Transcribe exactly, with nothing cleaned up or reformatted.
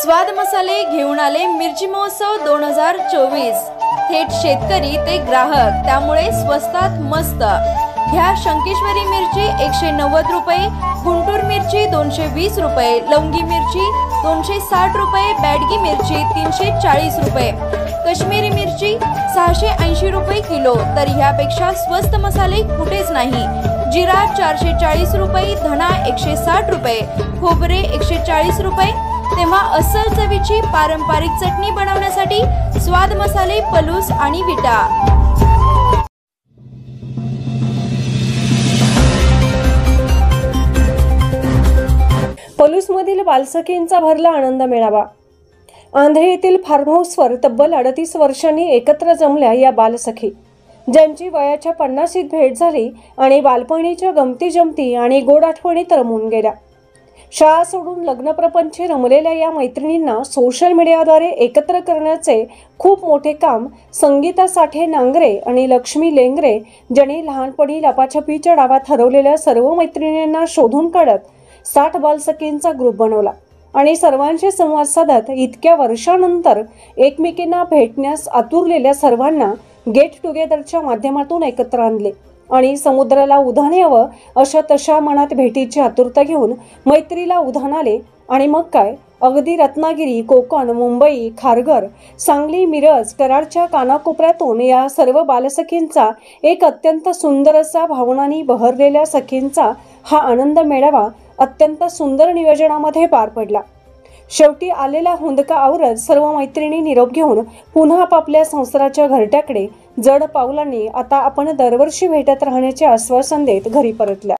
स्वाद मसाले घेऊन आले मिरची महोत्सव दोन हजार चोवीस। थेट शेतकरी ते ग्राहक, त्यामुळे स्वस्तात मस्त। घ्या शंकेश्वरी मिरची एकशे नव्वद रुपये, गुंटूर मिरची दोनशे वीस रुपये, लवंगी मिरची दोनशे साठ रुपये, बॅडगी मिरची तीनशे चाळीस रुपये, काश्मीरी मिरची सहाशे ऐंशी रुपये किलो। तर ह्यापेक्षा स्वस्त मसाले कुठेच नाही। जिरा चारशे चाळीस रुपये, धना एकशे साठ रुपये, खोबरे एकशे चाळीस रुपये। तेव्हा अस्सल चवीची पारंपरिक चटणी बनवण्यासाठी स्वाद मसाले पलूस आणि विटा। पलूसमधील बालसखींचा भरला आनंद मेळावा। आंध्रे येथील फार्म हाऊसवर तब्बल अडतीस वर्षांनी एकत्र जमल्या या बालसखी, ज्यांची वयाच्या पन्नाशीत भेट झाली आणि बालपणीच्या गमती जमती आणि गोड आठवणीत रमून गेल्या। शाळा सोडून लग्नप्रपंची रमलेल्या या मैत्रिणींना सोशल मीडियाद्वारे एकत्र करण्याचे खूप मोठे काम संगीता साठे नांगरे आणि लक्ष्मी लेंगरे, ज्यांनी लहानपणी लपाछपीच्या डावात हरवलेल्या सर्व मैत्रिणींना शोधून काढत साठ बालसखींचा ग्रुप बनवला आणि सर्वांशी संवाद साधत इतक्या वर्षानंतर एकमेकींना भेटण्यास आतुरलेल्या सर्वांना गेट टुगेदरच्या माध्यमातून एकत्र आणले आणि समुद्राला उधाण यावं अशा तशा मनात भेटीची आतुरता घेऊन मैत्रीला उधाण आले। आणि मग काय, अगदी रत्नागिरी, कोकण, मुंबई, खारघर, सांगली, मिरज, कराडच्या कानाकोपऱ्यातून या सर्व बालसखींचा एक अत्यंत सुंदर असा भावनांनी बहरलेल्या सखींचा हा आनंद मेळावा अत्यंत सुंदर नियोजनामध्ये पार पडला। शेवटी आलेला हुंदका आवरत सर्व मैत्रिणी निरोप घेऊन पुन्हा आपापल्या संसाराच्या घरट्याकडे जड पावलांनी आता आपण दरवर्षी भेटत राहण्याचे आश्वासन देत घरी परतल्या।